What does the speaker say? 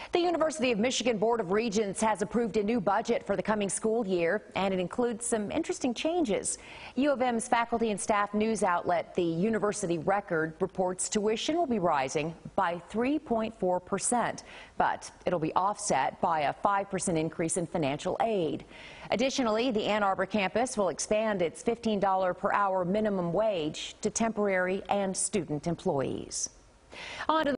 The University of Michigan Board of Regents has approved a new budget for the coming school year, and it includes some interesting changes. U of M's faculty and staff news outlet, the University Record, reports tuition will be rising by 3.4%, but it'll be offset by a 5% increase in financial aid. Additionally, the Ann Arbor campus will expand its $15 per hour minimum wage to temporary and student employees. On to